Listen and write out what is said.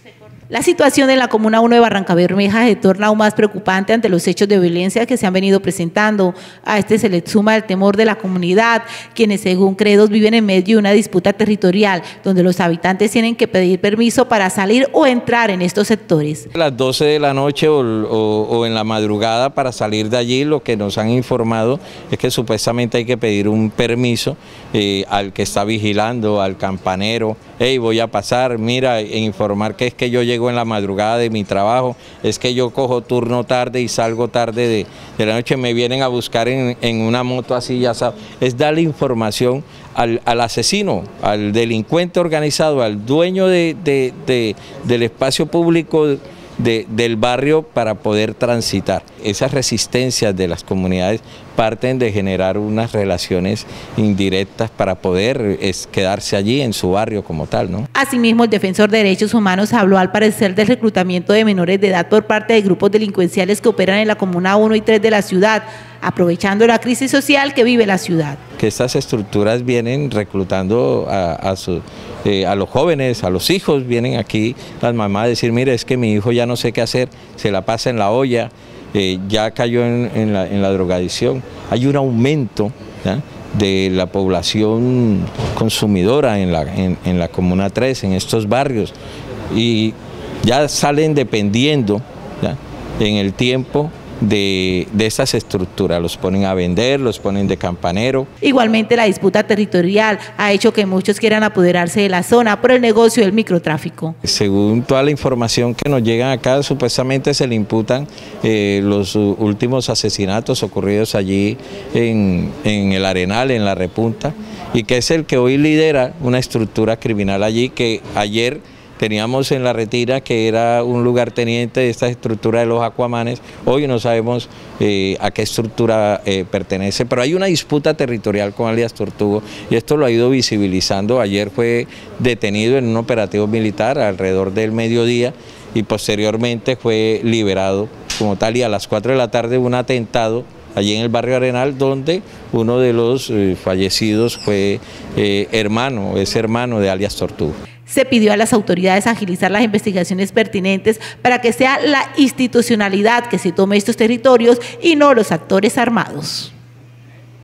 La situación en la Comuna 1 de Barrancabermeja se torna aún más preocupante ante los hechos de violencia que se han venido presentando. A este se le suma el temor de la comunidad, quienes según credos viven en medio de una disputa territorial, donde los habitantes tienen que pedir permiso para salir o entrar en estos sectores. A las 12 de la noche o en la madrugada para salir de allí, lo que nos han informado es que supuestamente hay que pedir un permiso al que está vigilando, al campanero. Hey, voy a pasar, mira, e informar que es que yo llego en la madrugada de mi trabajo, es que yo cojo turno tarde y salgo tarde de la noche, me vienen a buscar en una moto así, ya sabes. Es darle información al asesino, al delincuente organizado, al dueño del espacio público del barrio para poder transitar. Esas resistencias de las comunidades parten de generar unas relaciones indirectas para poder quedarse allí en su barrio como tal, ¿no? Asimismo, el defensor de derechos humanos habló al parecer del reclutamiento de menores de edad por parte de grupos delincuenciales que operan en la Comuna 1 y 3 de la ciudad, aprovechando la crisis social que vive la ciudad. Que estas estructuras vienen reclutando a los jóvenes, a los hijos, vienen aquí las mamás a decir, mire, es que mi hijo ya no sé qué hacer, se la pasa en la olla, ya cayó en la drogadicción. Hay un aumento, ¿ya?, de la población consumidora en la Comuna 3, en estos barrios, y ya salen dependiendo, ¿ya?, en el tiempo de esas estructuras, los ponen a vender, los ponen de campanero. Igualmente, la disputa territorial ha hecho que muchos quieran apoderarse de la zona por el negocio del microtráfico. Según toda la información que nos llegan acá, supuestamente se le imputan los últimos asesinatos ocurridos allí en el Arenal, en la Repunta, y que es el que hoy lidera una estructura criminal allí, que ayer teníamos en La Retira, que era un lugarteniente de esta estructura de los Aquamanes. Hoy no sabemos a qué estructura pertenece, pero hay una disputa territorial con alias Tortugo y esto lo ha ido visibilizando. Ayer fue detenido en un operativo militar alrededor del mediodía y posteriormente fue liberado como tal, y a las 4 de la tarde un atentado allí en el barrio Arenal, donde uno de los fallecidos fue hermano de alias Tortugo. Se pidió a las autoridades agilizar las investigaciones pertinentes para que sea la institucionalidad que se tome estos territorios y no los actores armados.